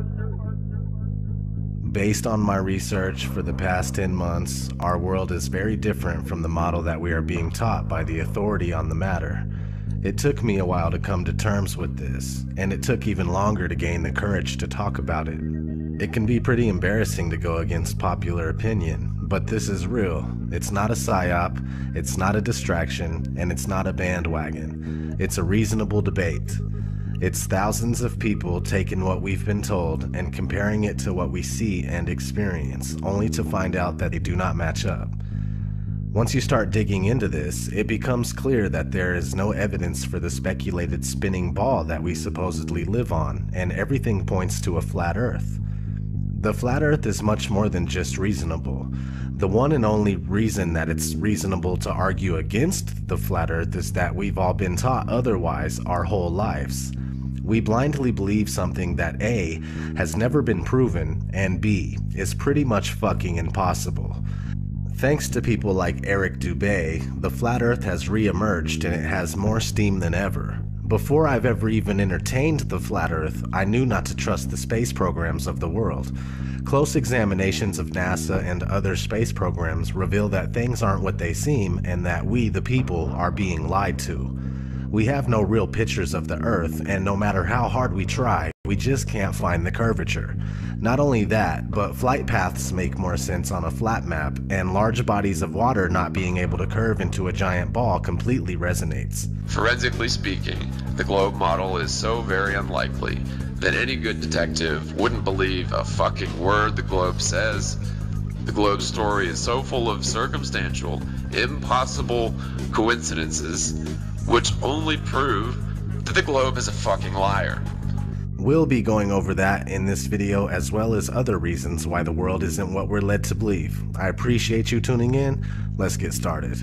Based on my research for the past 10 months, our world is very different from the model that we are being taught by the authority on the matter. It took me a while to come to terms with this, and it took even longer to gain the courage to talk about it. It can be pretty embarrassing to go against popular opinion, but this is real. It's not a psyop, it's not a distraction, and it's not a bandwagon. It's a reasonable debate. It's thousands of people taking what we've been told and comparing it to what we see and experience, only to find out that they do not match up. Once you start digging into this, it becomes clear that there is no evidence for the speculated spinning ball that we supposedly live on, and everything points to a flat Earth. The flat Earth is much more than just reasonable. The one and only reason that it's reasonable to argue against the flat Earth is that we've all been taught otherwise our whole lives. We blindly believe something that A, has never been proven, and B, is pretty much fucking impossible. Thanks to people like Eric Dubay, the flat Earth has re-emerged and it has more steam than ever. Before I've ever even entertained the flat Earth, I knew not to trust the space programs of the world. Close examinations of NASA and other space programs reveal that things aren't what they seem and that we, the people, are being lied to. We have no real pictures of the Earth, and no matter how hard we try, we just can't find the curvature. Not only that, but flight paths make more sense on a flat map, and large bodies of water not being able to curve into a giant ball completely resonates. Forensically speaking, the globe model is so very unlikely that any good detective wouldn't believe a fucking word the globe says. The globe story is so full of circumstantial, impossible coincidences, which only prove that the globe is a fucking liar. We'll be going over that in this video, as well as other reasons why the world isn't what we're led to believe. I appreciate you tuning in. Let's get started.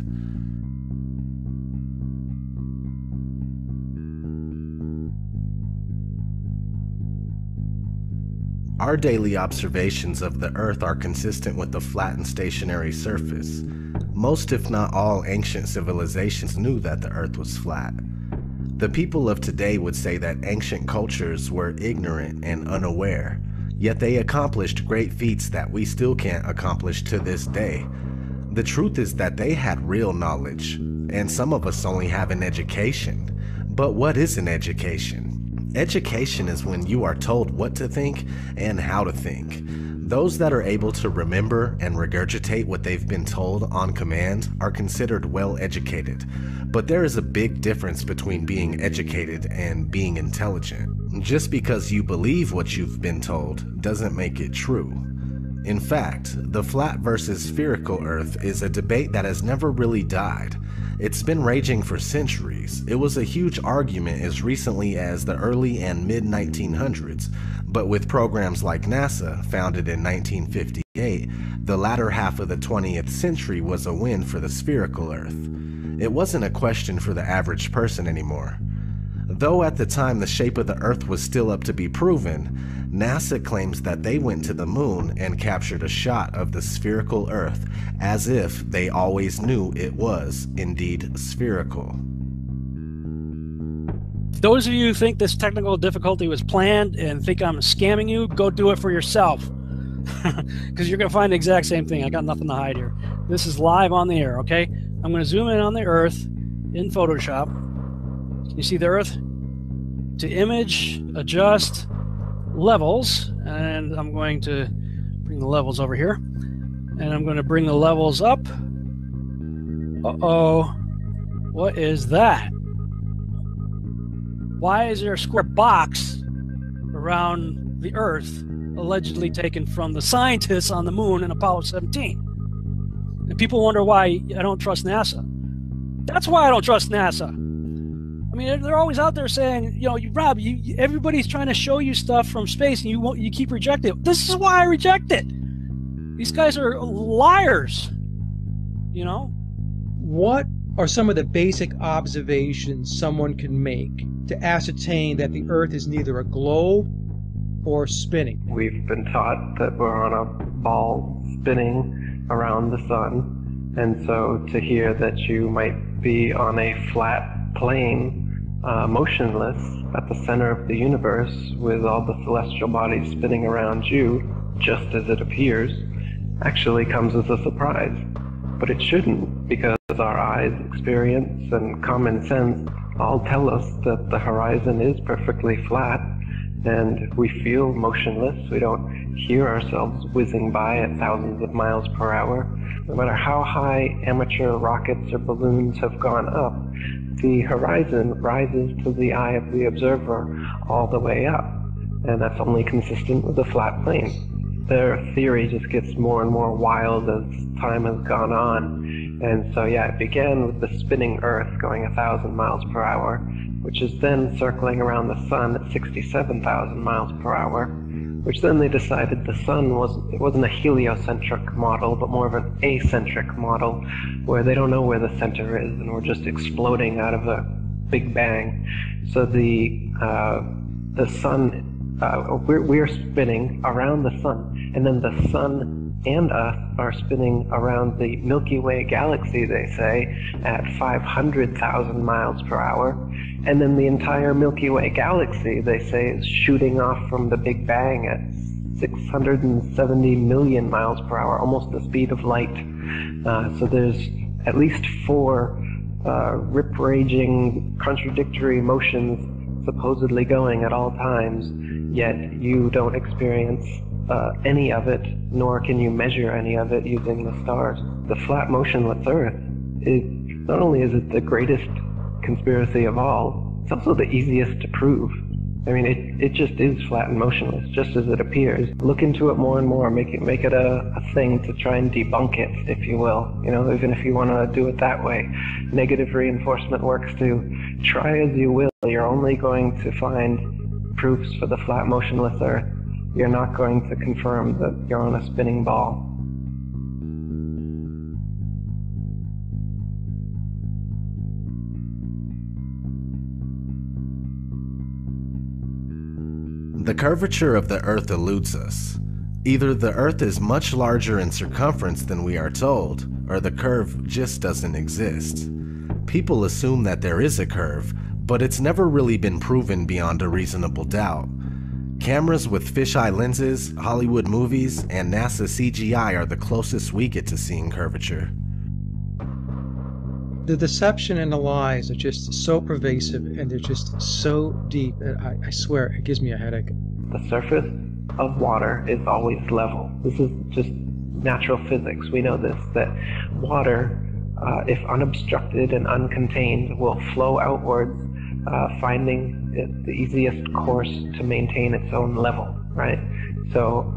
Our daily observations of the Earth are consistent with the flat and stationary surface. Most, if not all, ancient civilizations knew that the Earth was flat. The people of today would say that ancient cultures were ignorant and unaware, yet they accomplished great feats that we still can't accomplish to this day. The truth is that they had real knowledge, and some of us only have an education. But what is an education? Education is when you are told what to think and how to think. Those that are able to remember and regurgitate what they've been told on command are considered well educated. But there is a big difference between being educated and being intelligent. Just because you believe what you've been told doesn't make it true. In fact, the flat versus spherical Earth is a debate that has never really died. It's been raging for centuries. It was a huge argument as recently as the early and mid-1900s, but with programs like NASA, founded in 1958, the latter half of the 20th century was a win for the spherical Earth. It wasn't a question for the average person anymore. Though at the time the shape of the Earth was still up to be proven, NASA claims that they went to the moon and captured a shot of the spherical Earth as if they always knew it was indeed spherical. Those of you who think this technical difficulty was planned and think I'm scamming you, go do it for yourself. Because you're going to find the exact same thing. I got nothing to hide here. This is live on the air, okay? I'm going to zoom in on the Earth in Photoshop. Can you see the Earth? To image, adjust, levels, and I'm going to bring the levels over here. And I'm going to bring the levels up. Uh-oh. What is that? Why is there a square box around the Earth allegedly taken from the scientists on the moon in Apollo 17? And people wonder why I don't trust NASA. That's why I don't trust NASA. I mean, they're always out there saying, you know, Rob, everybody's trying to show you stuff from space and you keep rejecting it. This is why I reject it. These guys are liars, you know? What are some of the basic observations someone can make to ascertain that the Earth is neither a globe or spinning? We've been taught that we're on a ball spinning around the sun, and so to hear that you might be on a flat plane motionless at the center of the universe with all the celestial bodies spinning around you, just as it appears, actually comes as a surprise. But it shouldn't, because our eyes, experience, and common sense all tell us that the horizon is perfectly flat, and we feel motionless. We don't hear ourselves whizzing by at thousands of miles per hour. No matter how high amateur rockets or balloons have gone up, the horizon rises to the eye of the observer all the way up, and that's only consistent with a flat plane. Their theory just gets more and more wild as time has gone on, and so yeah, it began with the spinning Earth going 1,000 miles per hour, which is then circling around the sun at 67,000 miles per hour, which then they decided the sun wasn't a heliocentric model, but more of an acentric model, where they don't know where the center is, and we're just exploding out of a big bang. So the sun, we're spinning around the sun, and then the sun and us are spinning around the Milky Way galaxy, they say, at 500,000 miles per hour. And then the entire Milky Way galaxy, they say, is shooting off from the Big Bang at 670 million miles per hour, almost the speed of light. So there's at least 4 rip-raging, contradictory motions supposedly going at all times, yet you don't experience any of it, nor can you measure any of it using the stars. The flat motionless Earth, not only is it the greatest conspiracy of all, it's also the easiest to prove. I mean, it just is flat and motionless, just as it appears. Look into it more and more, make it a thing to try and debunk it, if you will. You know, even if you want to do it that way. Negative reinforcement works too. Try as you will, you're only going to find proofs for the flat motionless Earth. You're not going to confirm that you're on a spinning ball. The curvature of the Earth eludes us. Either the Earth is much larger in circumference than we are told, or the curve just doesn't exist. People assume that there is a curve, but it's never really been proven beyond a reasonable doubt. Cameras with fisheye lenses, Hollywood movies, and NASA CGI are the closest we get to seeing curvature. The deception and the lies are just so pervasive, and they're just so deep that I swear it gives me a headache. The surface of water is always level. This is just natural physics. We know this, that water, if unobstructed and uncontained, will flow outwards, finding it the easiest course to maintain its own level, right? So,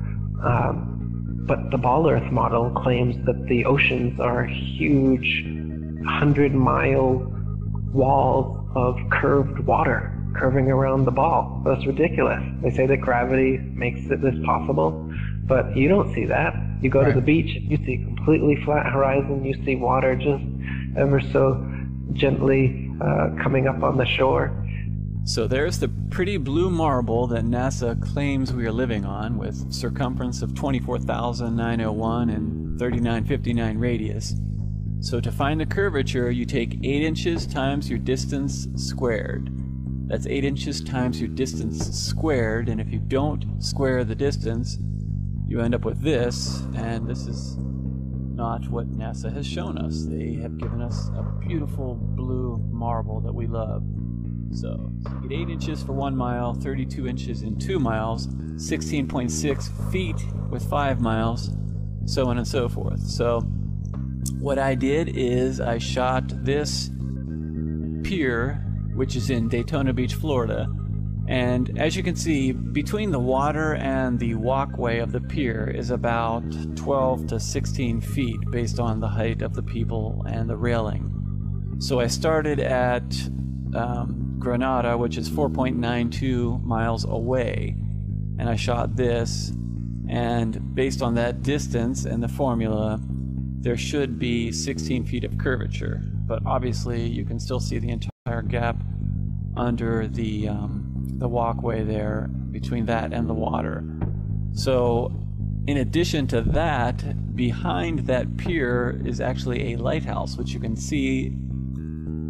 but the Ball Earth model claims that the oceans are huge 100-mile walls of curved water curving around the ball. That's ridiculous. They say that gravity makes this possible, but you don't see that. You go to the beach, you see completely flat horizon, you see water just ever so gently coming up on the shore. So there's the pretty blue marble that NASA claims we are living on, with circumference of 24,901 and 3959 radius. So to find the curvature, you take 8 inches times your distance squared. That's 8 inches times your distance squared, and if you don't square the distance, you end up with this, and this is not what NASA has shown us. They have given us a beautiful blue marble that we love. So you get 8 inches for 1 mile, 32 inches in 2 miles, 16.6 feet with 5 miles, so on and so forth. So what I did is I shot this pier, which is in Daytona Beach, Florida, and as you can see, between the water and the walkway of the pier is about 12 to 16 feet based on the height of the people and the railing. So I started at Granada, which is 4.92 miles away, and I shot this, and based on that distance and the formula, there should be 16 feet of curvature, but obviously you can still see the entire gap under the walkway there between that and the water. So in addition to that, behind that pier is actually a lighthouse, which you can see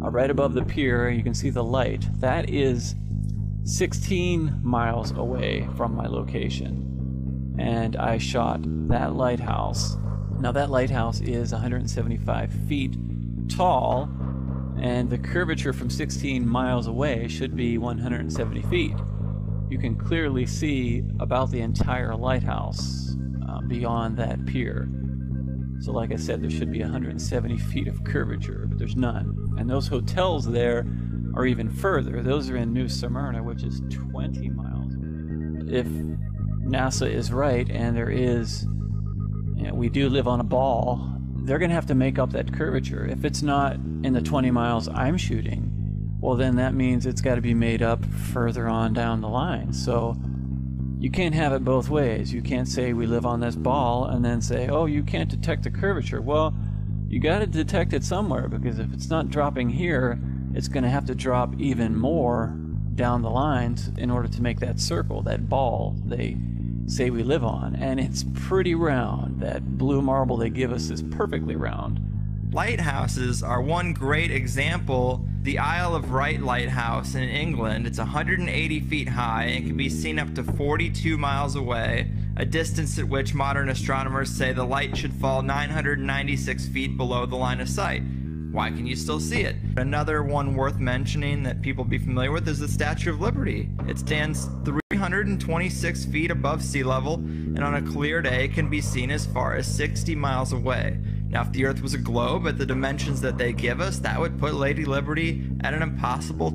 right above the pier. You can see the light. That is 16 miles away from my location. And I shot that lighthouse. Now that lighthouse is 175 feet tall, and the curvature from 16 miles away should be 170 feet. You can clearly see about the entire lighthouse beyond that pier. So like I said, there should be 170 feet of curvature, but there's none. And those hotels there are even further. Those are in New Smyrna, which is 20 miles. If NASA is right, and there is, we do live on a ball, they're going to have to make up that curvature. If it's not in the 20 miles I'm shooting, well, then that means it's got to be made up further on down the line. So you can't have it both ways. You can't say we live on this ball and then say, oh, you can't detect the curvature. Well, you got to detect it somewhere, because if it's not dropping here, it's going to have to drop even more down the lines in order to make that circle, that ball they say we live on. And it's pretty round. That blue marble they give us is perfectly round. Lighthouses are one great example. The Isle of Wight Lighthouse in England, it's 180 feet high and can be seen up to 42 miles away, a distance at which modern astronomers say the light should fall 996 feet below the line of sight. Why can you still see it? Another one worth mentioning that people be familiar with is the Statue of Liberty. It stands 326 feet above sea level, and on a clear day can be seen as far as 60 miles away. Now, if the Earth was a globe at the dimensions that they give us, that would put Lady Liberty at an impossible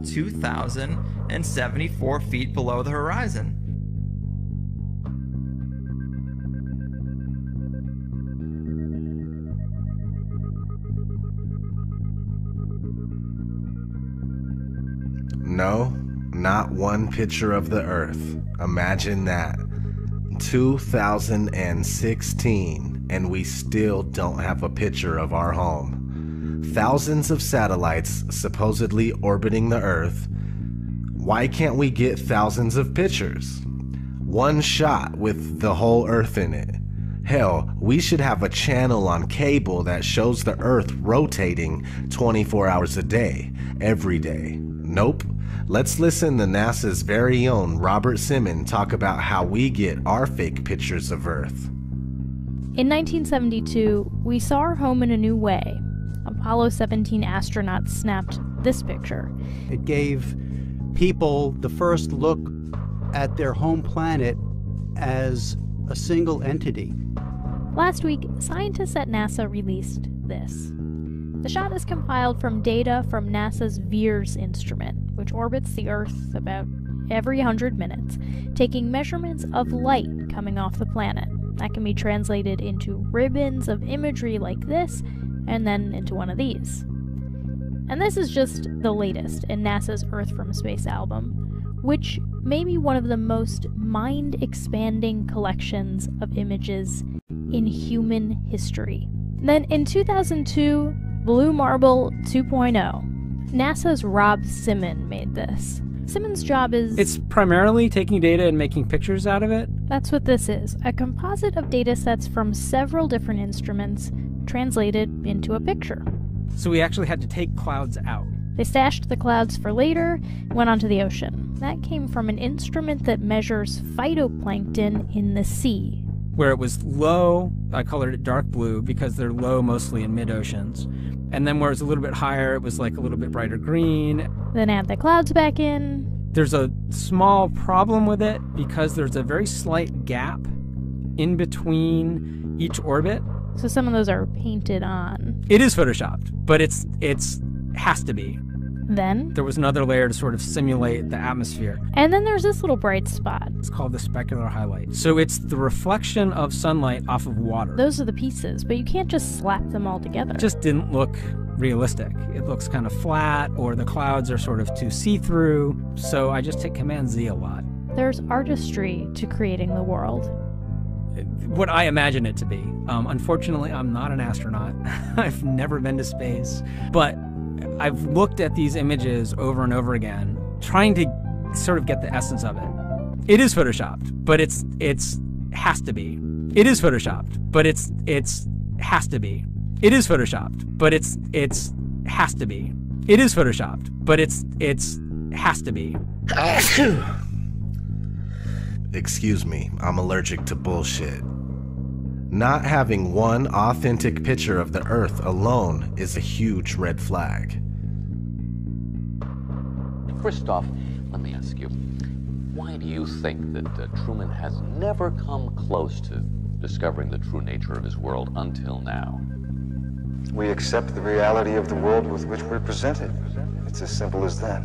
2,074 feet below the horizon. No, not one picture of the Earth. Imagine that. 2016, and we still don't have a picture of our home. Thousands of satellites supposedly orbiting the Earth. Why can't we get thousands of pictures? One shot with the whole Earth in it. Hell, we should have a channel on cable that shows the Earth rotating 24 hours a day, every day. Nope. Let's listen to NASA's very own Robert Simmons talk about how we get our fake pictures of Earth. In 1972, we saw our home in a new way. Apollo 17 astronauts snapped this picture. It gave people the first look at their home planet as a single entity. Last week, scientists at NASA released this. The shot is compiled from data from NASA's VEERS instrument, which orbits the Earth about every 100 minutes, taking measurements of light coming off the planet. That can be translated into ribbons of imagery like this, and then into one of these. And this is just the latest in NASA's Earth from Space album, which may be one of the most mind-expanding collections of images in human history. Then in 2002, Blue Marble 2.0. NASA's Rob Simmons made this. Simmons' job is... It's primarily taking data and making pictures out of it. That's what this is, a composite of data sets from several different instruments translated into a picture. So we actually had to take clouds out. They stashed the clouds for later, went onto the ocean. That came from an instrument that measures phytoplankton in the sea. Where it was low, I colored it dark blue because they're low mostly in mid-oceans. And then where it's a little bit higher, it was like a little bit brighter green. Then add the clouds back in. There's a small problem with it because there's a very slight gap in between each orbit. So some of those are painted on. It is photoshopped, but it's has to be. Then there was another layer to sort of simulate the atmosphere. And then there's this little bright spot. It's called the specular highlight. So it's the reflection of sunlight off of water. Those are the pieces, but you can't just slap them all together. It just didn't look realistic. It looks kind of flat, or the clouds are sort of too see-through. So I just hit Command-Z a lot. There's artistry to creating the world. What I imagine it to be. Unfortunately, I'm not an astronaut. I've never been to space. But I've looked at these images over and over again, trying to sort of get the essence of it. It is photoshopped, but it's has to be. It is photoshopped, but it's has to be. It is photoshopped, but it's has to be. It is photoshopped, but it's has to be. Excuse me, I'm allergic to bullshit. Not having one authentic picture of the Earth alone is a huge red flag. Christoph, let me ask you, why do you think that Truman has never come close to discovering the true nature of his world until now? We accept the reality of the world with which we're presented. It's as simple as that.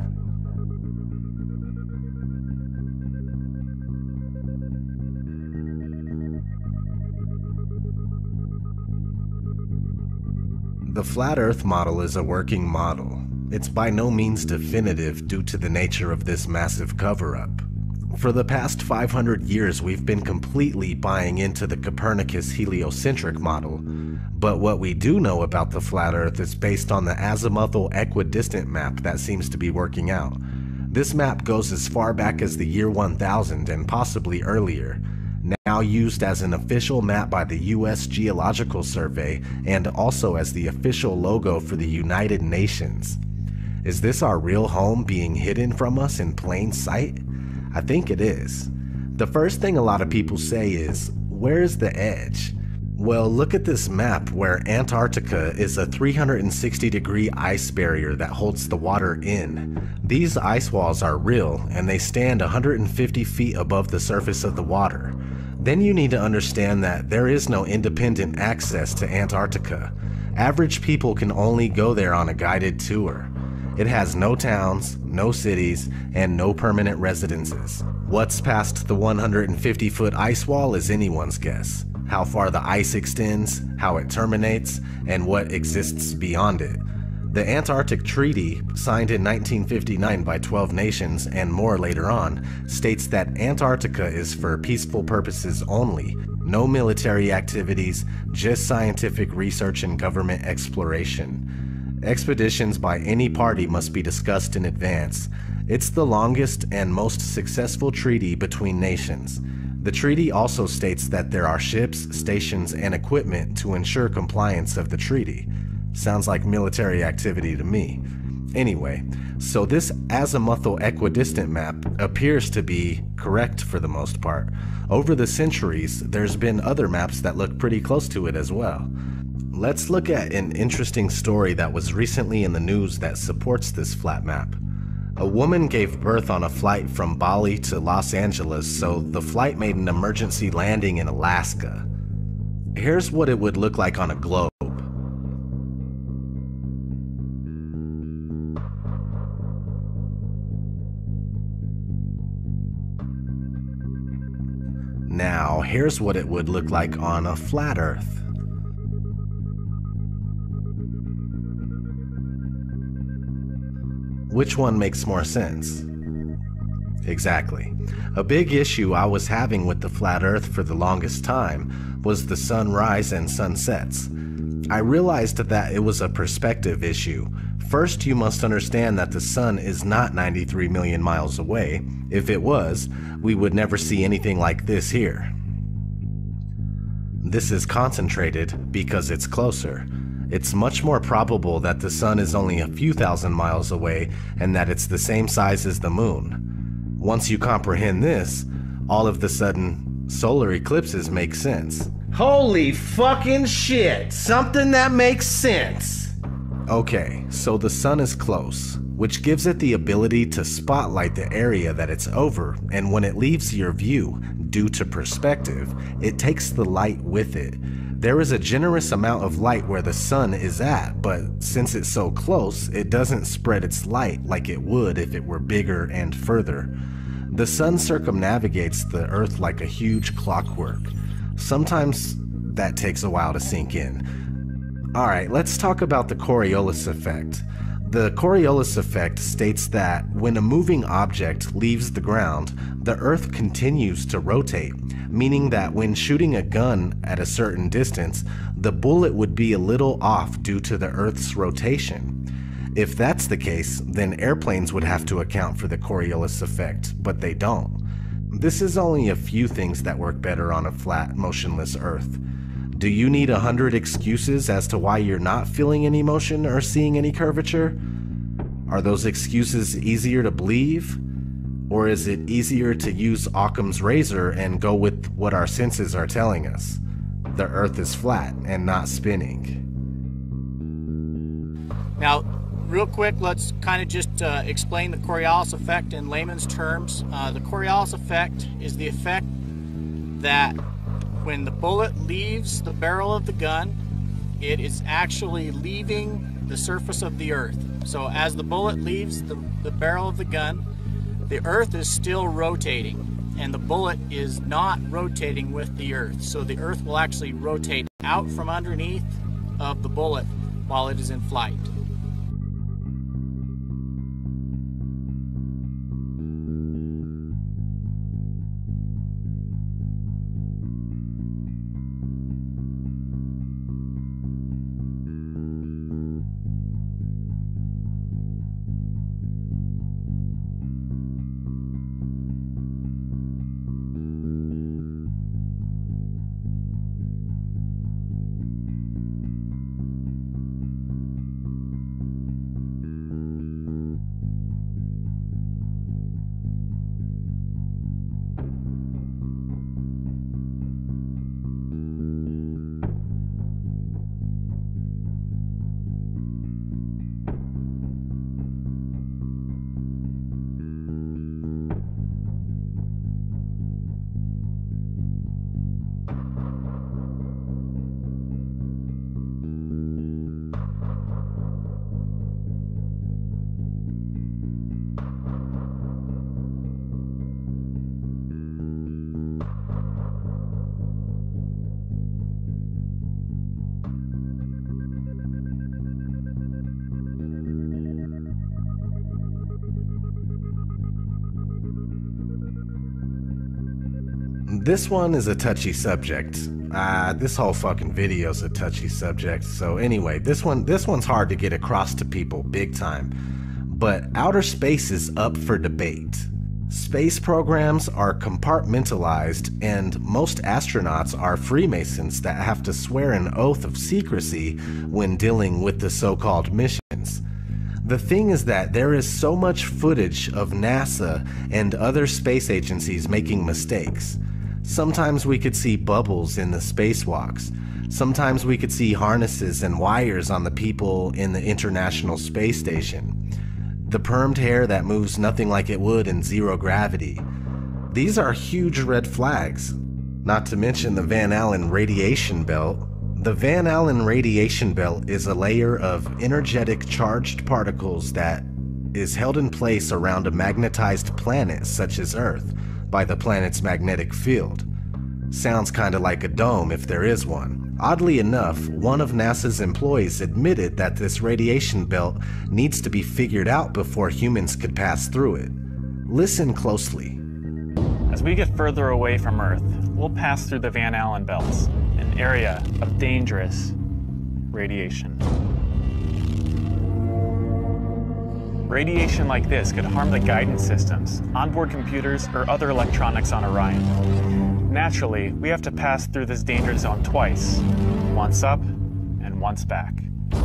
The flat Earth model is a working model. It's by no means definitive due to the nature of this massive cover-up. For the past 500 years, we've been completely buying into the Copernicus heliocentric model, but what we do know about the flat Earth is based on the azimuthal equidistant map that seems to be working out. This map goes as far back as the year 1000 and possibly earlier, now used as an official map by the U.S. Geological Survey and also as the official logo for the United Nations. Is this our real home being hidden from us in plain sight? I think it is. The first thing a lot of people say is, where's the edge? Well, look at this map where Antarctica is a 360-degree ice barrier that holds the water in. These ice walls are real and they stand 150 feet above the surface of the water. Then you need to understand that there is no independent access to Antarctica. Average people can only go there on a guided tour. It has no towns, no cities, and no permanent residences. What's past the 150-foot ice wall is anyone's guess. How far the ice extends, how it terminates, and what exists beyond it. The Antarctic Treaty, signed in 1959 by 12 nations and more later on, states that Antarctica is for peaceful purposes only. No military activities, just scientific research and government exploration. Expeditions by any party must be discussed in advance. It's the longest and most successful treaty between nations. The treaty also states that there are ships, stations, and equipment to ensure compliance of the treaty. Sounds like military activity to me. Anyway, so this azimuthal equidistant map appears to be correct for the most part. Over the centuries, there's been other maps that look pretty close to it as well. Let's look at an interesting story that was recently in the news that supports this flat map. A woman gave birth on a flight from Bali to Los Angeles, so the flight made an emergency landing in Alaska. Here's what it would look like on a globe. Now, here's what it would look like on a flat Earth. Which one makes more sense? Exactly. A big issue I was having with the flat Earth for the longest time was the sunrise and sunsets. I realized that it was a perspective issue. First, you must understand that the sun is not 93 million miles away. If it was, we would never see anything like this here. This is concentrated because it's closer. It's much more probable that the sun is only a few thousand miles away and that it's the same size as the moon. Once you comprehend this, all of the sudden, solar eclipses make sense. Holy fucking shit! Something that makes sense! Okay, so the sun is close, which gives it the ability to spotlight the area that it's over, and when it leaves your view, due to perspective, it takes the light with it. There is a generous amount of light where the sun is at, but since it's so close, it doesn't spread its light like it would if it were bigger and further. The sun circumnavigates the Earth like a huge clockwork. Sometimes that takes a while to sink in. Alright, let's talk about the Coriolis effect. The Coriolis effect states that when a moving object leaves the ground, the Earth continues to rotate, meaning that when shooting a gun at a certain distance, the bullet would be a little off due to the Earth's rotation. If that's the case, then airplanes would have to account for the Coriolis effect, but they don't. This is only a few things that work better on a flat, motionless Earth. Do you need 100 excuses as to why you're not feeling any motion or seeing any curvature? Are those excuses easier to believe? Or is it easier to use Occam's razor and go with what our senses are telling us? The Earth is flat and not spinning. Now, real quick, let's kind of just explain the Coriolis effect in layman's terms. The Coriolis effect is the effect that when the bullet leaves the barrel of the gun, it is actually leaving the surface of the Earth. So as the bullet leaves the barrel of the gun, the Earth is still rotating, and the bullet is not rotating with the Earth. So the Earth will actually rotate out from underneath of the bullet while it is in flight. This one is a touchy subject. This whole fucking video is a touchy subject. So anyway, this one's hard to get across to people big time. But outer space is up for debate. Space programs are compartmentalized, and most astronauts are Freemasons that have to swear an oath of secrecy when dealing with the so-called missions. The thing is that there is so much footage of NASA and other space agencies making mistakes. Sometimes we could see bubbles in the spacewalks. Sometimes we could see harnesses and wires on the people in the International Space Station. The permed hair that moves nothing like it would in zero gravity. These are huge red flags. Not to mention the Van Allen radiation belt. The Van Allen radiation belt is a layer of energetic charged particles that is held in place around a magnetized planet such as Earth by the planet's magnetic field. Sounds kinda like a dome if there is one. Oddly enough, one of NASA's employees admitted that this radiation belt needs to be figured out before humans could pass through it. Listen closely. As we get further away from Earth, we'll pass through the Van Allen belts, an area of dangerous radiation. Radiation like this could harm the guidance systems, onboard computers, or other electronics on Orion. Naturally, we have to pass through this danger zone twice, once up and once back.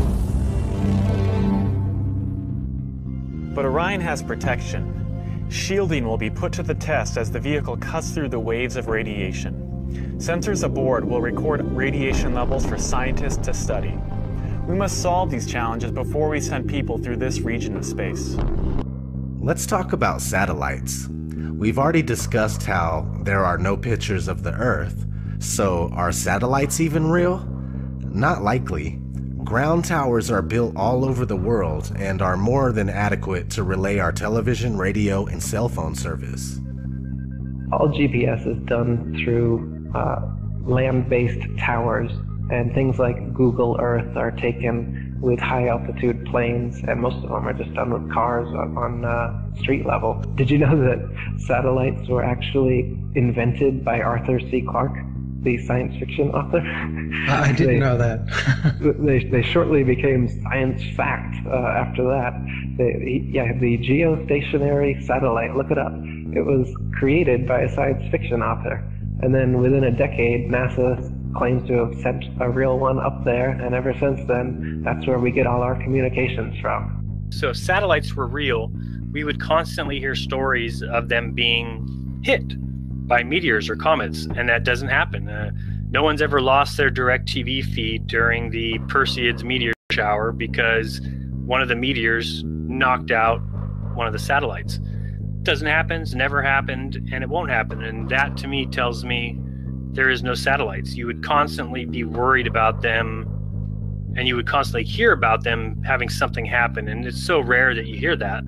But Orion has protection. Shielding will be put to the test as the vehicle cuts through the waves of radiation. Sensors aboard will record radiation levels for scientists to study. We must solve these challenges before we send people through this region of space. Let's talk about satellites. We've already discussed how there are no pictures of the Earth, so are satellites even real? Not likely. Ground towers are built all over the world and are more than adequate to relay our television, radio, and cell phone service. All GPS is done through land-based towers, and things like Google Earth are taken with high-altitude planes, and most of them are just done with cars on street level. Did you know that satellites were actually invented by Arthur C. Clarke, the science fiction author? I didn't know that. they shortly became science fact after that. The geostationary satellite, look it up. It was created by a science fiction author. And then within a decade, NASA claims to have sent a real one up there, and ever since then, that's where we get all our communications from. So if satellites were real, we would constantly hear stories of them being hit by meteors or comets, and that doesn't happen. No one's ever lost their direct TV feed during the Perseids meteor shower because one of the meteors knocked out one of the satellites. Doesn't happen, it's never happened, and it won't happen. And that to me tells me there is no satellites. You would constantly be worried about them, and you would constantly hear about them having something happen, and it's so rare that you hear that.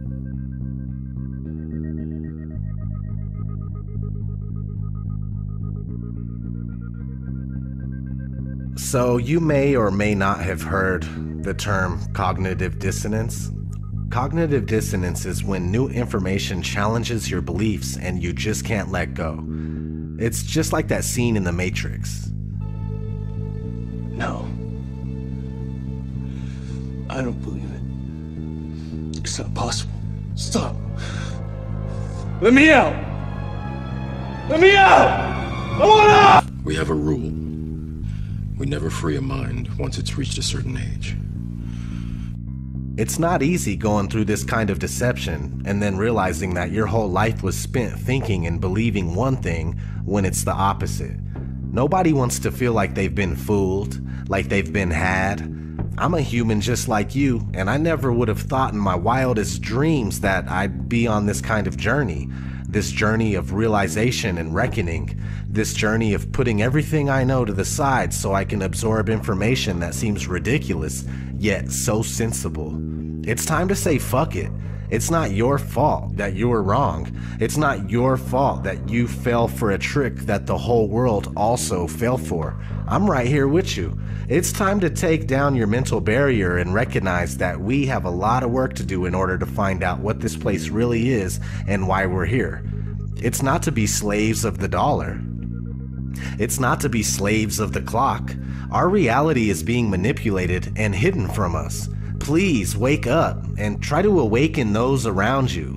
So you may or may not have heard the term cognitive dissonance. Cognitive dissonance is when new information challenges your beliefs and you just can't let go. It's just like that scene in The Matrix. No. I don't believe it. It's not possible. Stop. Let me out! Let me out! I want out! We have a rule. We never free a mind once it's reached a certain age. It's not easy going through this kind of deception and then realizing that your whole life was spent thinking and believing one thing when it's the opposite. Nobody wants to feel like they've been fooled, like they've been had. I'm a human just like you, and I never would have thought in my wildest dreams that I'd be on this kind of journey. This journey of realization and reckoning. This journey of putting everything I know to the side so I can absorb information that seems ridiculous, yet so sensible. It's time to say fuck it. It's not your fault that you were wrong. It's not your fault that you fell for a trick that the whole world also fell for. I'm right here with you. It's time to take down your mental barrier and recognize that we have a lot of work to do in order to find out what this place really is and why we're here. It's not to be slaves of the dollar. It's not to be slaves of the clock. Our reality is being manipulated and hidden from us. Please wake up and try to awaken those around you.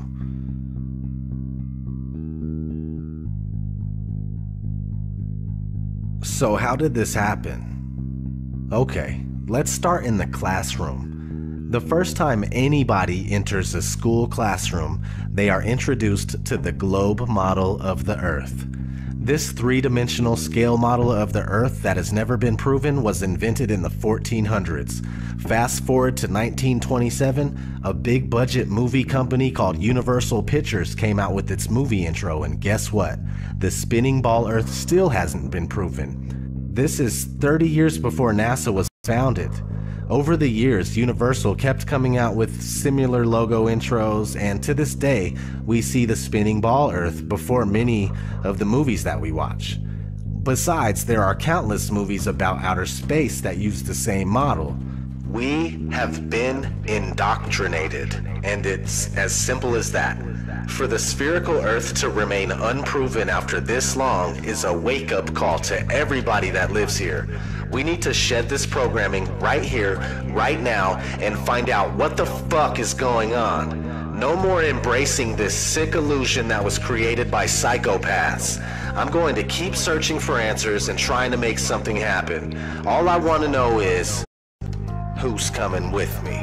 So how did this happen? Okay, let's start in the classroom. The first time anybody enters a school classroom, they are introduced to the globe model of the Earth. This three-dimensional scale model of the Earth that has never been proven was invented in the 1400s. Fast forward to 1927, a big budget movie company called Universal Pictures came out with its movie intro, and guess what? The spinning ball Earth still hasn't been proven. This is 30 years before NASA was founded. Over the years, Universal kept coming out with similar logo intros, and to this day, we see the spinning ball Earth before many of the movies that we watch. Besides, there are countless movies about outer space that use the same model. We have been indoctrinated, and it's as simple as that. For the spherical Earth to remain unproven after this long is a wake-up call to everybody that lives here. We need to shed this programming right here, right now, and find out what the fuck is going on. No more embracing this sick illusion that was created by psychopaths. I'm going to keep searching for answers and trying to make something happen. All I want to know is, who's coming with me?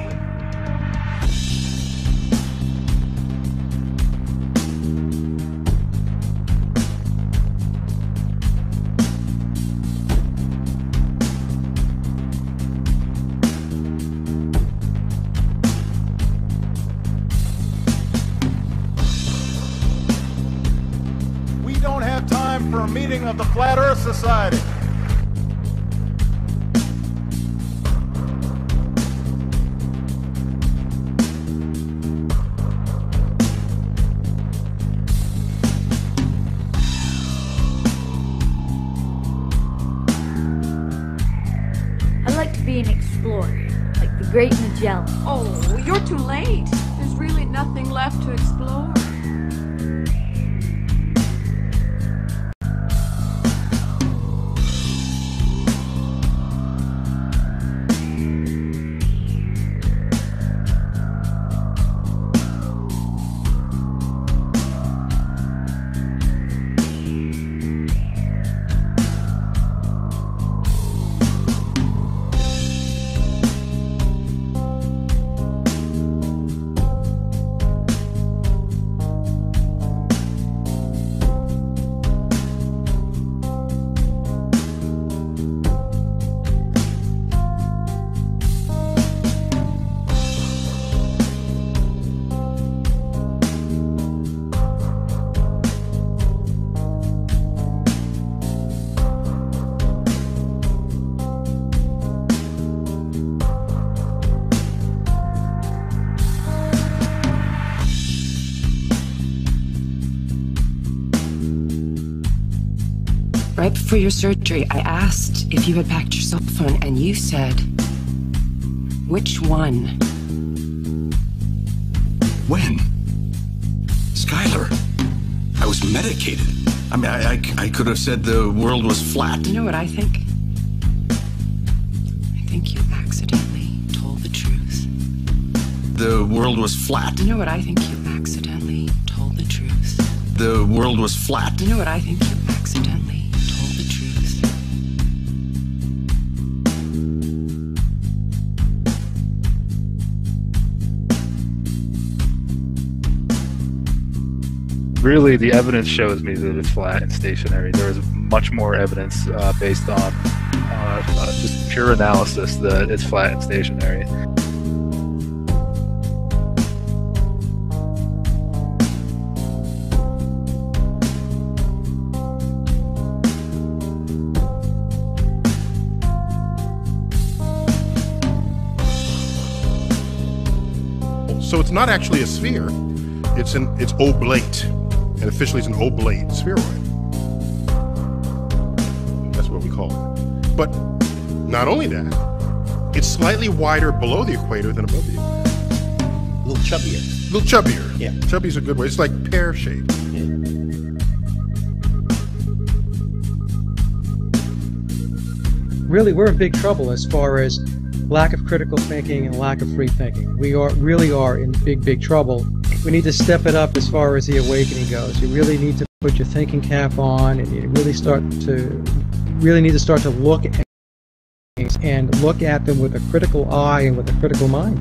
For a meeting of the Flat Earth Society. I'd like to be an explorer, like the Great Magellan. Oh, you're too late. There's really nothing left to explore. Right before your surgery, I asked if you had packed your cell phone, and you said, which one? When? Skylar, I was medicated. I mean, I could have said the world was flat. You know what I think? I think you accidentally told the truth. The world was flat. You know what I think? You accidentally told the truth. The world was flat. You know what I think? You accidentally told the truth. Really, the evidence shows me that it's flat and stationary. There is much more evidence based on just pure analysis that it's flat and stationary. So it's not actually a sphere. It's oblate, and officially it's an oblate spheroid. That's what we call it. But not only that, it's slightly wider below the equator than above the equator. A little chubbier. A little chubbier. Yeah. Chubby's a good way. It's like pear-shaped. Yeah. Really, we're in big trouble as far as lack of critical thinking and lack of free thinking. We really are in big trouble. We need to step it up as far as the awakening goes. You really need to put your thinking cap on, and you really need to start to look at things and look at them with a critical eye and with a critical mind.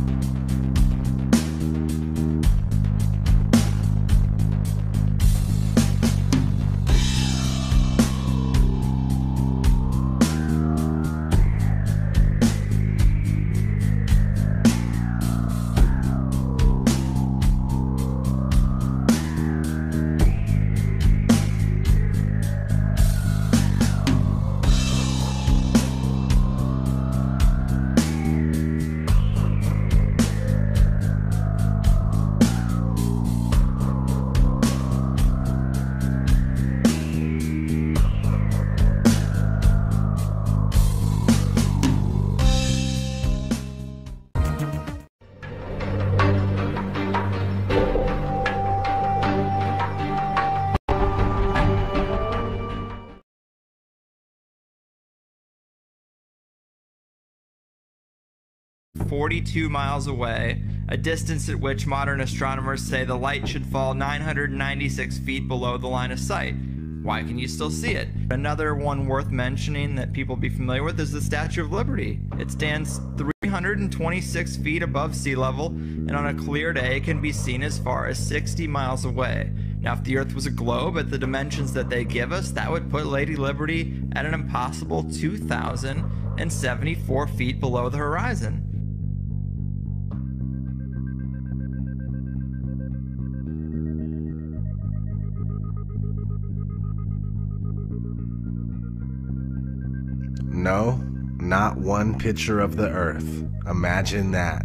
.42 miles away, a distance at which modern astronomers say the light should fall 996 feet below the line of sight. Why can you still see it? Another one worth mentioning that people be familiar with is the Statue of Liberty. It stands 326 feet above sea level, and on a clear day can be seen as far as 60 miles away. Now, if the Earth was a globe at the dimensions that they give us, that would put Lady Liberty at an impossible 2,074 feet below the horizon. No, not one picture of the Earth. Imagine that.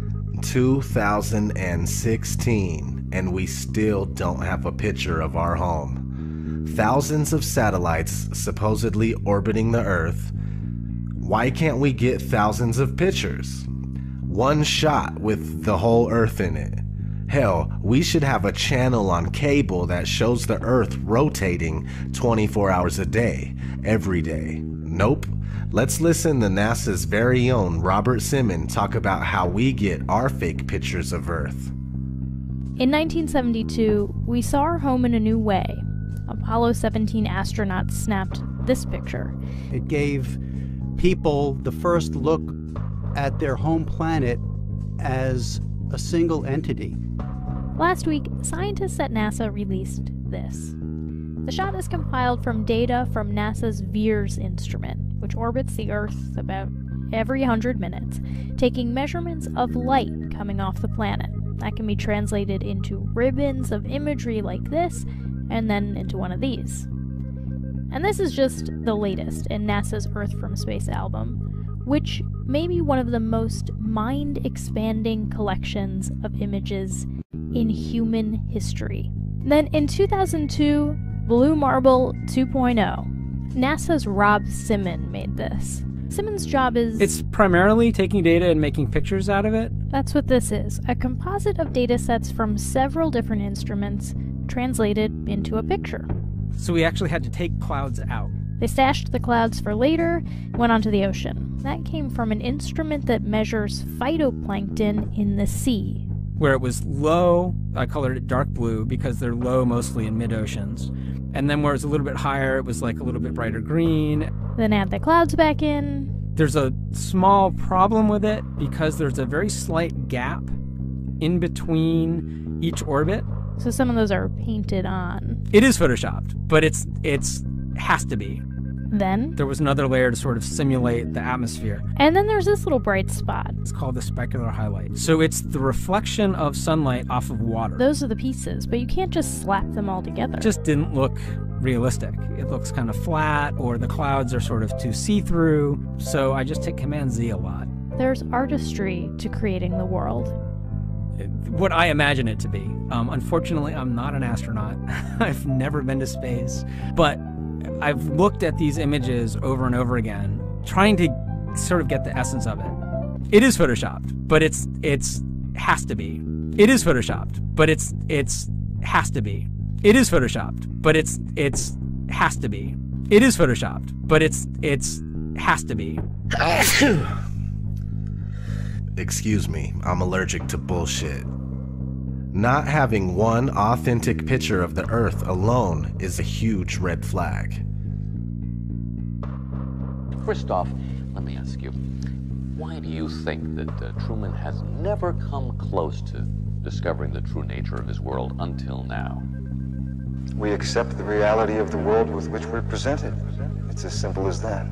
2016, and we still don't have a picture of our home. Thousands of satellites supposedly orbiting the Earth. Why can't we get thousands of pictures? One shot with the whole Earth in it. Hell, we should have a channel on cable that shows the Earth rotating 24 hours a day, every day. Nope. Let's listen to NASA's very own Robert Simon talk about how we get our fake pictures of Earth. In 1972, we saw our home in a new way. Apollo 17 astronauts snapped this picture. It gave people the first look at their home planet as a single entity. Last week, scientists at NASA released this. The shot is compiled from data from NASA's VEERS instrument, which orbits the Earth about every 100 minutes, taking measurements of light coming off the planet. That can be translated into ribbons of imagery like this, and then into one of these. And this is just the latest in NASA's Earth from Space album, which may be one of the most mind-expanding collections of images in human history. Then in 2002, Blue Marble 2.0. NASA's Rob Simon made this. Simon's job is... It's primarily taking data and making pictures out of it. That's what this is, a composite of data sets from several different instruments translated into a picture. So we actually had to take clouds out. They stashed the clouds for later, went onto the ocean. That came from an instrument that measures phytoplankton in the sea. Where it was low, I colored it dark blue because they're low mostly in mid-oceans. And then where it was a little bit higher, it was like a little bit brighter green. Then add the clouds back in. There's a small problem with it because there's a very slight gap in between each orbit. So some of those are painted on. It is photoshopped, but it's has to be. Then there was another layer to sort of simulate the atmosphere. And then there's this little bright spot. It's called the specular highlight. So it's the reflection of sunlight off of water. Those are the pieces, but you can't just slap them all together. It just didn't look realistic. It looks kind of flat, or the clouds are sort of too see-through. So I just take Command-Z a lot. There's artistry to creating the world. What I imagine it to be. Unfortunately, I'm not an astronaut. I've never been to space. But I've looked at these images over and over again, trying to sort of get the essence of it. It is photoshopped, but it's has to be. It is photoshopped, but it's has to be. It is photoshopped, but it's has to be. It is photoshopped, but it's has to be. Excuse me, I'm allergic to bullshit. Not having one authentic picture of the Earth alone is a huge red flag. Christoph, let me ask you, why do you think that Truman has never come close to discovering the true nature of his world until now? We accept the reality of the world with which we're presented. It's as simple as that.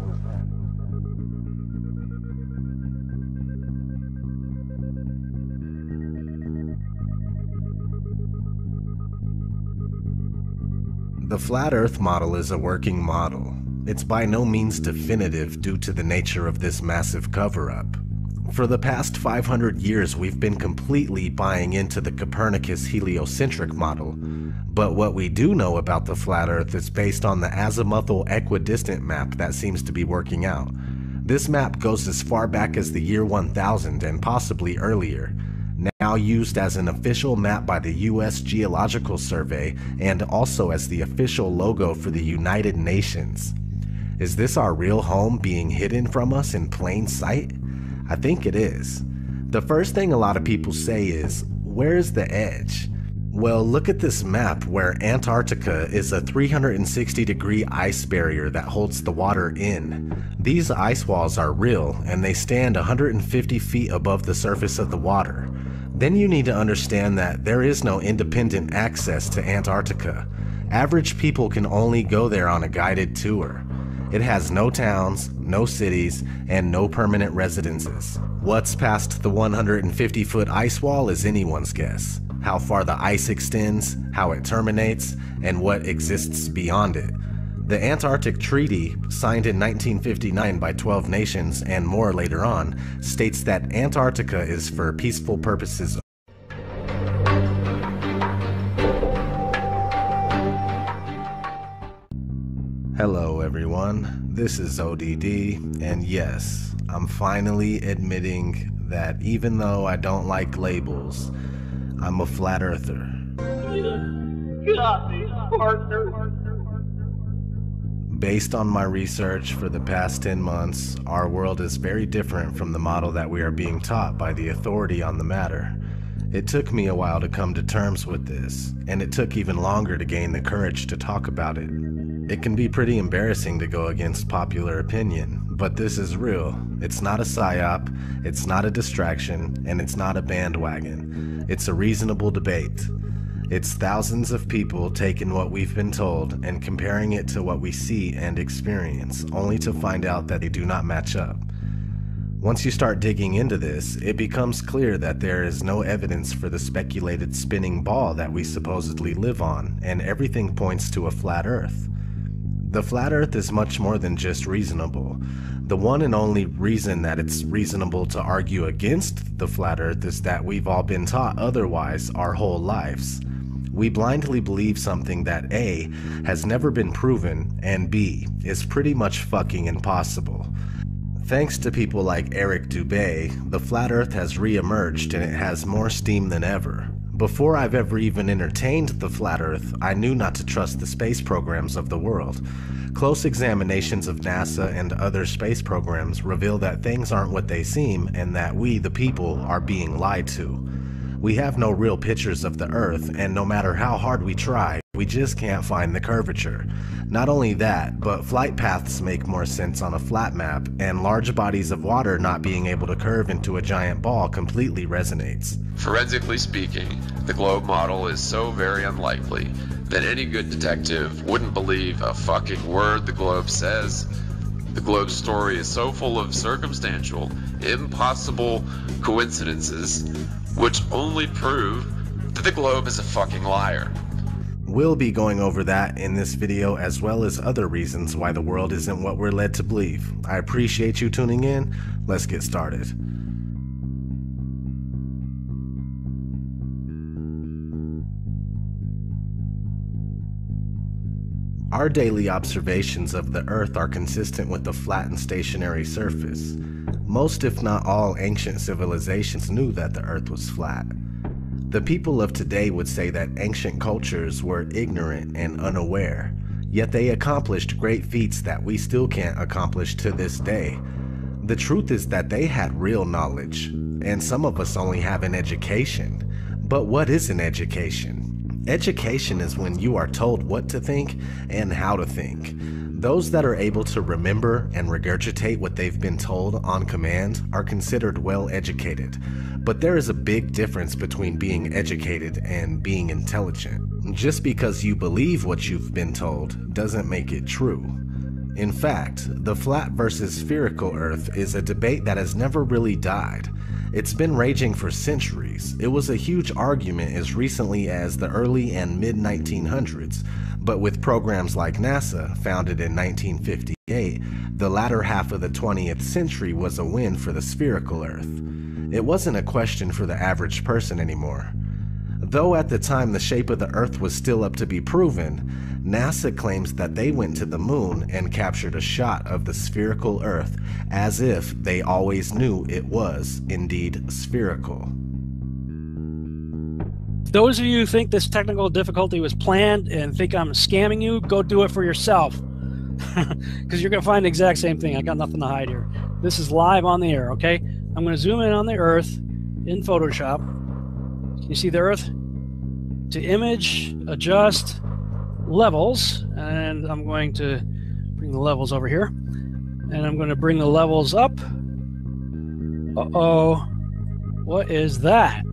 The flat Earth model is a working model. It's by no means definitive due to the nature of this massive cover-up. For the past 500 years, we've been completely buying into the Copernicus heliocentric model, but what we do know about the flat Earth is based on the azimuthal equidistant map that seems to be working out. This map goes as far back as the year 1000 and possibly earlier, now used as an official map by the U.S. Geological Survey and also as the official logo for the United Nations. Is this our real home being hidden from us in plain sight? I think it is. The first thing a lot of people say is, where's the edge? Well, look at this map where Antarctica is a 360-degree ice barrier that holds the water in. These ice walls are real and they stand 150 feet above the surface of the water. Then you need to understand that there is no independent access to Antarctica. Average people can only go there on a guided tour. It has no towns, no cities, and no permanent residences. What's past the 150-foot ice wall is anyone's guess. How far the ice extends, how it terminates, and what exists beyond it. The Antarctic Treaty, signed in 1959 by 12 nations and more later on, states that Antarctica is for peaceful purposes. Hello everyone, this is ODD, and yes, I'm finally admitting that even though I don't like labels, I'm a flat earther. Got me, partner. Based on my research for the past 10 months, our world is very different from the model that we are being taught by the authority on the matter. It took me a while to come to terms with this, and it took even longer to gain the courage to talk about it. It can be pretty embarrassing to go against popular opinion, but this is real. It's not a psyop, it's not a distraction, and it's not a bandwagon. It's a reasonable debate. It's thousands of people taking what we've been told and comparing it to what we see and experience, only to find out that they do not match up. Once you start digging into this, it becomes clear that there is no evidence for the speculated spinning ball that we supposedly live on, and everything points to a flat Earth. The flat Earth is much more than just reasonable. The one and only reason that it's reasonable to argue against the flat Earth is that we've all been taught otherwise our whole lives. We blindly believe something that A, has never been proven, and B, is pretty much fucking impossible. Thanks to people like Eric Dubé, the flat earth has re-emerged and it has more steam than ever. Before I've ever even entertained the flat earth, I knew not to trust the space programs of the world. Close examinations of NASA and other space programs reveal that things aren't what they seem and that we, the people, are being lied to. We have no real pictures of the Earth, and no matter how hard we try, we just can't find the curvature. Not only that, but flight paths make more sense on a flat map, and large bodies of water not being able to curve into a giant ball completely resonates. Forensically speaking, the globe model is so very unlikely that any good detective wouldn't believe a fucking word the globe says. The globe's story is so full of circumstantial, impossible coincidences, which only prove that the globe is a fucking liar. We'll be going over that in this video, as well as other reasons why the world isn't what we're led to believe. I appreciate you tuning in. Let's get started. Our daily observations of the Earth are consistent with a flat and stationary surface. Most, if not all, ancient civilizations knew that the Earth was flat. The people of today would say that ancient cultures were ignorant and unaware, yet they accomplished great feats that we still can't accomplish to this day. The truth is that they had real knowledge, and some of us only have an education. But what is an education? Education is when you are told what to think and how to think. Those that are able to remember and regurgitate what they've been told on command are considered well educated. But there is a big difference between being educated and being intelligent. Just because you believe what you've been told doesn't make it true. In fact, the flat versus spherical Earth is a debate that has never really died. It's been raging for centuries. It was a huge argument as recently as the early and mid-1900s, but with programs like NASA, founded in 1958, the latter half of the 20th century was a win for the spherical Earth. It wasn't a question for the average person anymore. Though at the time the shape of the Earth was still up to be proven, NASA claims that they went to the moon and captured a shot of the spherical Earth as if they always knew it was indeed spherical. Those of you who think this technical difficulty was planned and think I'm scamming you, go do it for yourself. Because you're going to find the exact same thing. I got nothing to hide here. This is live on the air, okay? I'm going to zoom in on the Earth in Photoshop. Can you see the Earth? To image, adjust, levels, and I'm going to bring the levels over here. And I'm going to bring the levels up. Uh-oh. What is that?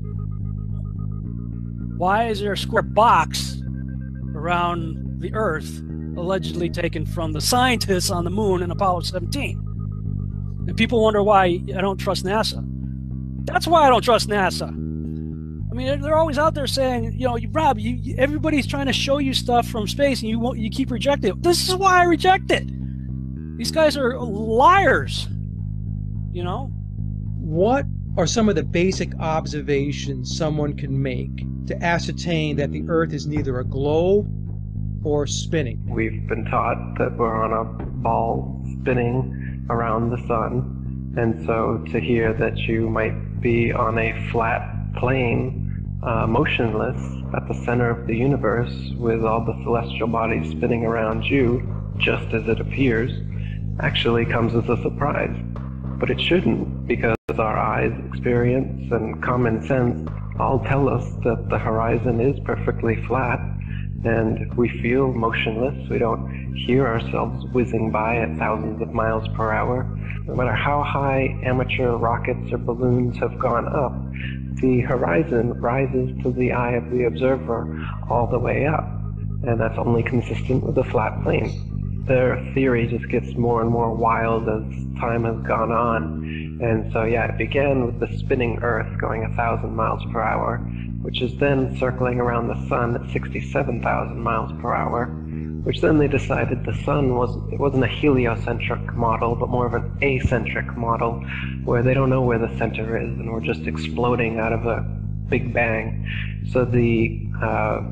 Why is there a square box around the Earth allegedly taken from the scientists on the moon in Apollo 17? And people wonder why I don't trust NASA. That's why I don't trust NASA. I mean, they're always out there saying, you know, Rob, everybody's trying to show you stuff from space and you keep rejecting it. This is why I reject it. These guys are liars, you know? What are some of the basic observations someone can make to ascertain that the Earth is neither a globe or spinning? We've been taught that we're on a ball spinning around the sun, and so to hear that you might be on a flat plane, motionless at the center of the universe with all the celestial bodies spinning around you, just as it appears, actually comes as a surprise. But it shouldn't, because our eyes, experience, and common sense all tell us that the horizon is perfectly flat, and we feel motionless. We don't hear ourselves whizzing by at thousands of miles per hour. No matter how high amateur rockets or balloons have gone up, the horizon rises to the eye of the observer all the way up, and that's only consistent with a flat plane. Their theory just gets more and more wild as time has gone on, and so yeah, it began with the spinning Earth going 1,000 miles per hour, which is then circling around the sun at 67,000 miles per hour, which then they decided the sun wasn't a heliocentric model, but more of an acentric model, where they don't know where the center is, and we're just exploding out of a big bang. So the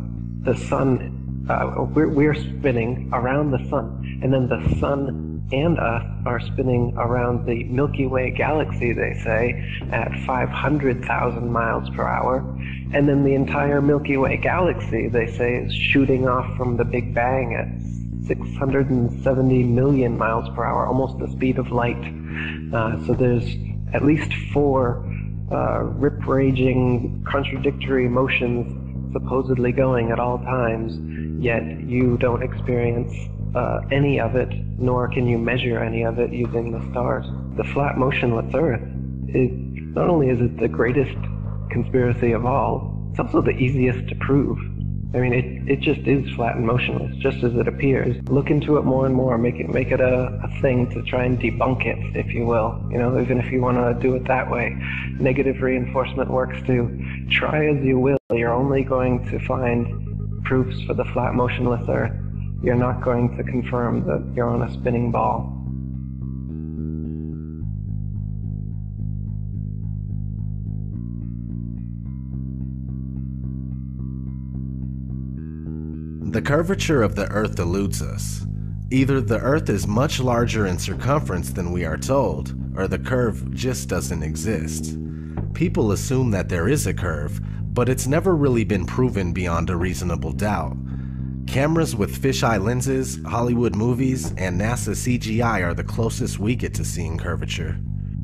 the sun, we're spinning around the sun, and then the sun and us are spinning around the Milky Way galaxy, they say, at 500,000 miles per hour. And then the entire Milky Way galaxy, they say, is shooting off from the Big Bang at 670 million miles per hour, almost the speed of light. So there's at least 4 rip-raging, contradictory motions supposedly going at all times, yet you don't experience any of it, nor can you measure any of it using the stars. The flat, motionless Earth, not only is it the greatest conspiracy of all, it's also the easiest to prove. I mean, it just is flat and motionless, just as it appears. Look into it more and more, make it a thing to try and debunk it, if you will. You know, even if you want to do it that way. Negative reinforcement works too. Try as you will, you're only going to find proofs for the flat, motionless Earth. You're not going to confirm that you're on a spinning ball. The curvature of the Earth eludes us. Either the Earth is much larger in circumference than we are told, or the curve just doesn't exist. People assume that there is a curve, but it's never really been proven beyond a reasonable doubt. Cameras with fisheye lenses, Hollywood movies, and NASA CGI are the closest we get to seeing curvature.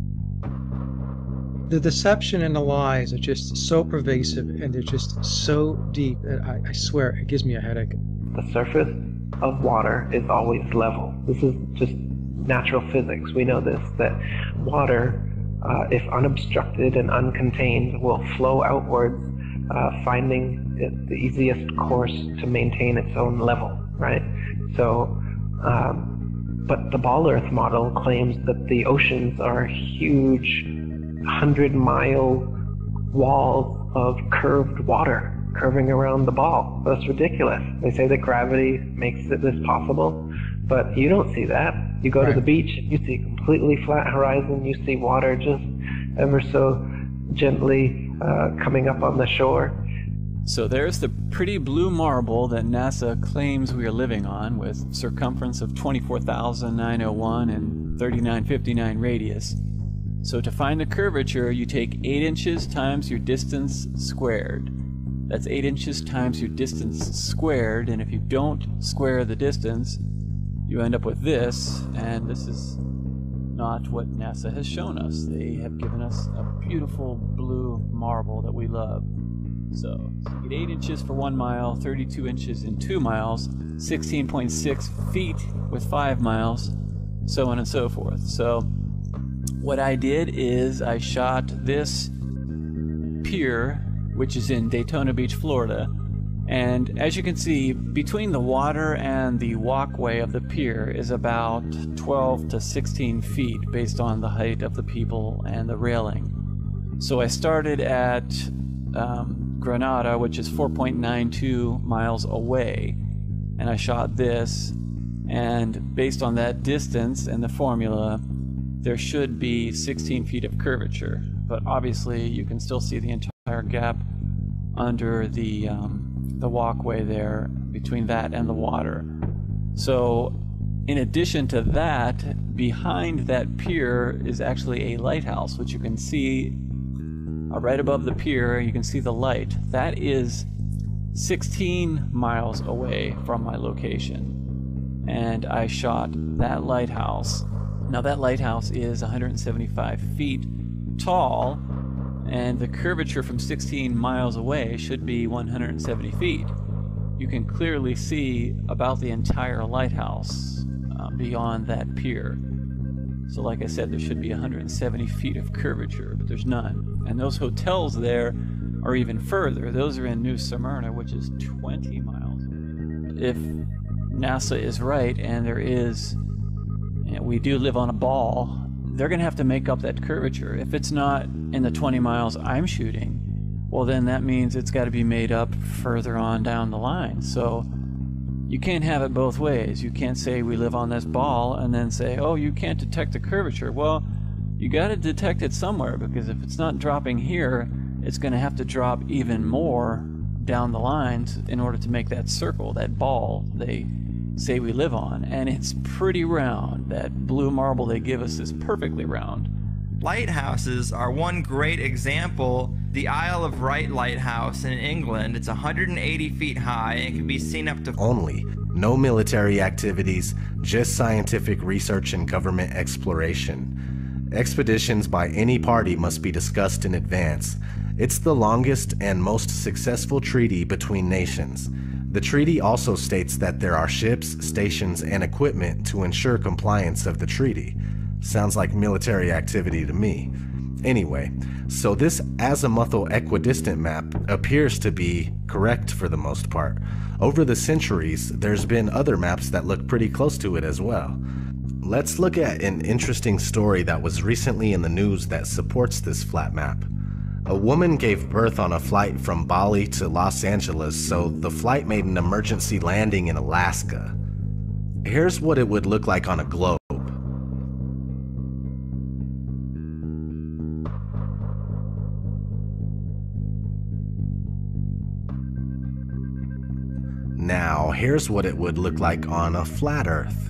The deception and the lies are just so pervasive, and they're just so deep that I swear it gives me a headache. The surface of water is always level. This is just natural physics. We know this, that water, if unobstructed and uncontained, will flow outwards, finding the easiest course to maintain its own level, right? So, but the Ball Earth model claims that the oceans are huge 100-mile walls of curved water curving around the ball. That's ridiculous. They say that gravity makes this possible, but you don't see that. You go to the beach, you see a completely flat horizon, you see water just ever so gently coming up on the shore. So there's the pretty blue marble that NASA claims we are living on, with circumference of 24,901 and 3959 radius. So to find the curvature, you take 8 inches times your distance squared. That's 8 inches times your distance squared, and if you don't square the distance, you end up with this, and this is not what NASA has shown us. They have given us a beautiful blue marble that we love. So you get 8 inches for 1 mile, 32 inches in 2 miles, 16.6 feet with 5 miles, so on and so forth. So what I did is I shot this pier, which is in Daytona Beach, Florida, and as you can see, between the water and the walkway of the pier is about 12 to 16 feet based on the height of the people and the railing. So I started at Granada, which is 4.92 miles away, and I shot this, and based on that distance and the formula, there should be 16 feet of curvature, but obviously you can still see the entire gap under the walkway there between that and the water. So in addition to that, behind that pier is actually a lighthouse, which you can see right above the pier. You can see the light. That is 16 miles away from my location, and I shot that lighthouse. Now that lighthouse is 175 feet tall, and the curvature from 16 miles away should be 170 feet. You can clearly see about the entire lighthouse beyond that pier. So like I said, there should be 170 feet of curvature, but there's none. And those hotels there are even further. Those are in New Smyrna, which is 20 miles. If NASA is right and there is, we do live on a ball, they're going to have to make up that curvature. If it's not in the 20 miles I'm shooting, well then that means it's got to be made up further on down the line. So you can't have it both ways. You can't say we live on this ball and then say, oh, you can't detect the curvature. Well, you got to detect it somewhere, because if it's not dropping here, it's going to have to drop even more down the lines in order to make that circle, that ball they say we live on, and it's pretty round. That blue marble they give us is perfectly round. Lighthouses are one great example. The Isle of Wight Lighthouse in England, it's 180 feet high and can be seen up to... Only. No military activities, just scientific research and government exploration. Expeditions by any party must be discussed in advance. It's the longest and most successful treaty between nations. The treaty also states that there are ships, stations, and equipment to ensure compliance of the treaty. Sounds like military activity to me. Anyway, so this azimuthal equidistant map appears to be correct for the most part. Over the centuries, there's been other maps that look pretty close to it as well. Let's look at an interesting story that was recently in the news that supports this flat map. A woman gave birth on a flight from Bali to Los Angeles, so the flight made an emergency landing in Alaska. Here's what it would look like on a globe. Now, here's what it would look like on a flat Earth.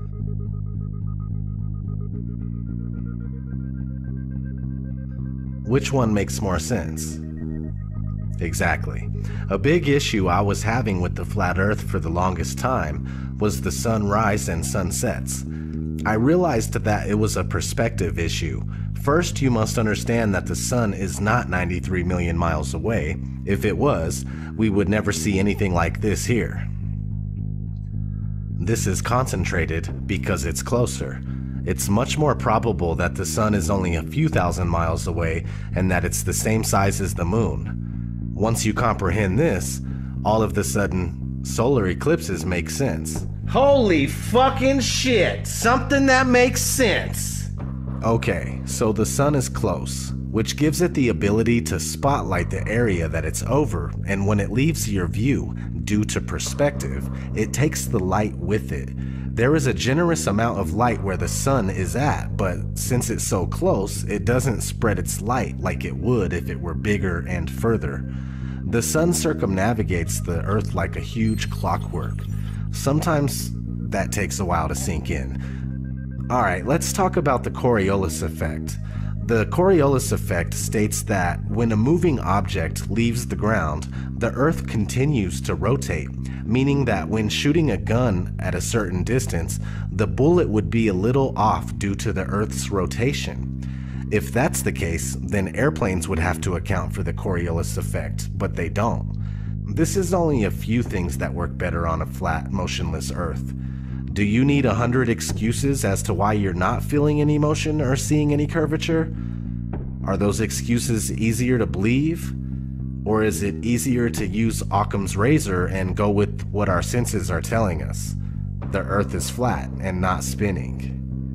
Which one makes more sense? Exactly. A big issue I was having with the flat Earth for the longest time was the sunrise and sunsets. I realized that it was a perspective issue. First, you must understand that the sun is not 93 million miles away. If it was, we would never see anything like this here. This is concentrated because it's closer. It's much more probable that the sun is only a few thousand miles away and that it's the same size as the moon. Once you comprehend this, all of a sudden, solar eclipses make sense. Holy fucking shit! Something that makes sense! Okay, so the sun is close, which gives it the ability to spotlight the area that it's over, and when it leaves your view, due to perspective, it takes the light with it. There is a generous amount of light where the sun is at, but since it's so close, it doesn't spread its light like it would if it were bigger and further. The sun circumnavigates the Earth like a huge clockwork. Sometimes that takes a while to sink in. Alright, let's talk about the Coriolis effect. The Coriolis effect states that when a moving object leaves the ground, the Earth continues to rotate, meaning that when shooting a gun at a certain distance, the bullet would be a little off due to the Earth's rotation. If that's the case, then airplanes would have to account for the Coriolis effect, but they don't. This is only a few things that work better on a flat, motionless Earth. Do you need 100 excuses as to why you're not feeling any motion or seeing any curvature? Are those excuses easier to believe? Or is it easier to use Occam's razor and go with what our senses are telling us? The Earth is flat and not spinning.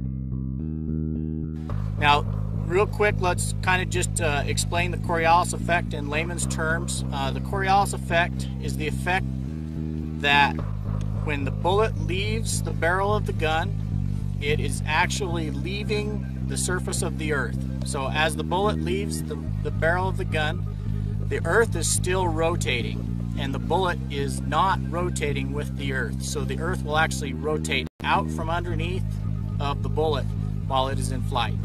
Now, real quick, let's kind of just explain the Coriolis effect in layman's terms. The Coriolis effect is the effect that when the bullet leaves the barrel of the gun, it is actually leaving the surface of the Earth. So as the bullet leaves the barrel of the gun, the Earth is still rotating, and the bullet is not rotating with the Earth. So the Earth will actually rotate out from underneath of the bullet while it is in flight.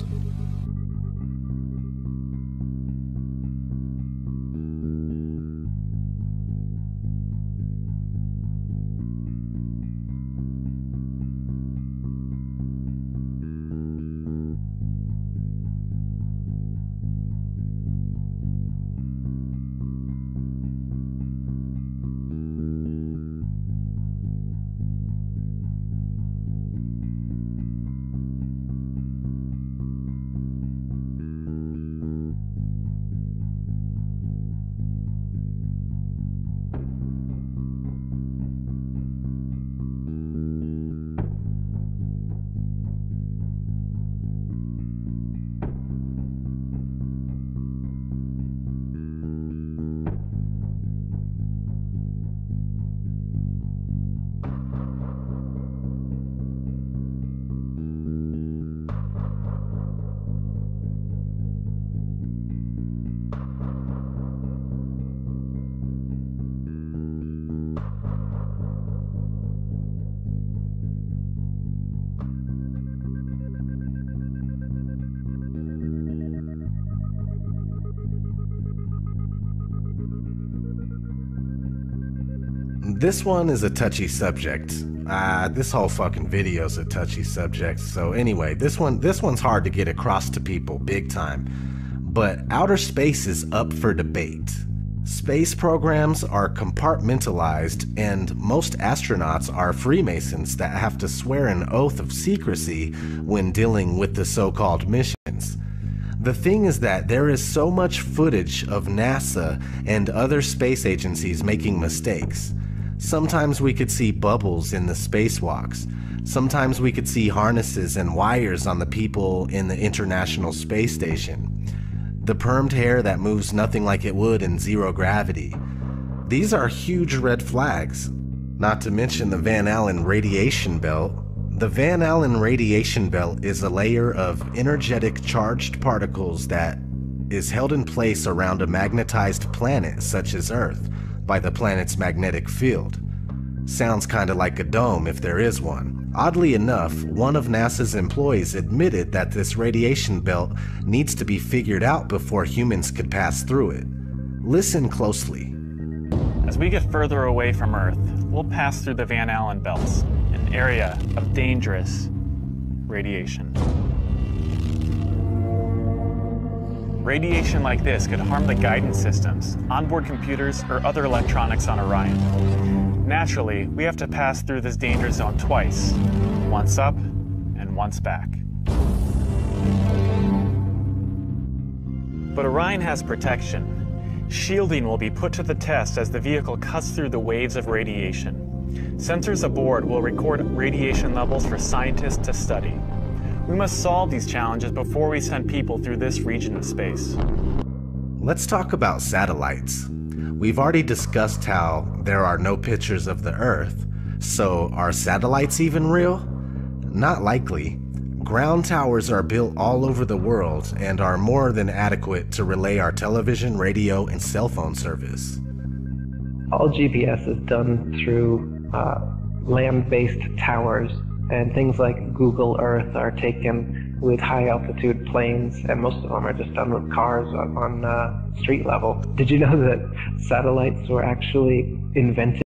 This one is a touchy subject. This whole fucking video's a touchy subject. So anyway, this one's hard to get across to people big time. But outer space is up for debate. Space programs are compartmentalized, and most astronauts are Freemasons that have to swear an oath of secrecy when dealing with the so-called missions. The thing is that there is so much footage of NASA and other space agencies making mistakes. Sometimes we could see bubbles in the spacewalks. Sometimes we could see harnesses and wires on the people in the International Space Station. The permed hair that moves nothing like it would in zero gravity. These are huge red flags. Not to mention the Van Allen radiation belt. The Van Allen radiation belt is a layer of energetic charged particles that is held in place around a magnetized planet such as Earth by the planet's magnetic field. Sounds kinda like a dome if there is one. Oddly enough, one of NASA's employees admitted that this radiation belt needs to be figured out before humans could pass through it. Listen closely. As we get further away from Earth, we'll pass through the Van Allen belts, an area of dangerous radiation. Radiation like this could harm the guidance systems, onboard computers, or other electronics on Orion. Naturally, we have to pass through this danger zone twice, once up and once back. But Orion has protection. Shielding will be put to the test as the vehicle cuts through the waves of radiation. Sensors aboard will record radiation levels for scientists to study. We must solve these challenges before we send people through this region of space. Let's talk about satellites. We've already discussed how there are no pictures of the Earth, so are satellites even real? Not likely. Ground towers are built all over the world and are more than adequate to relay our television, radio, and cell phone service. All GPS is done through land-based towers, and things like Google Earth are taken with high-altitude planes, and most of them are just done with cars on street level. Did you know that satellites were actually invented